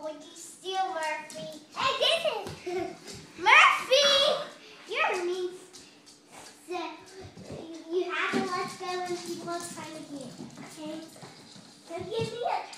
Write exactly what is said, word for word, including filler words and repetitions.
would you steal, Murphy? Hey, this is Murphy! You're mean. So, you have to let go when people are trying to get it, okay? So give me a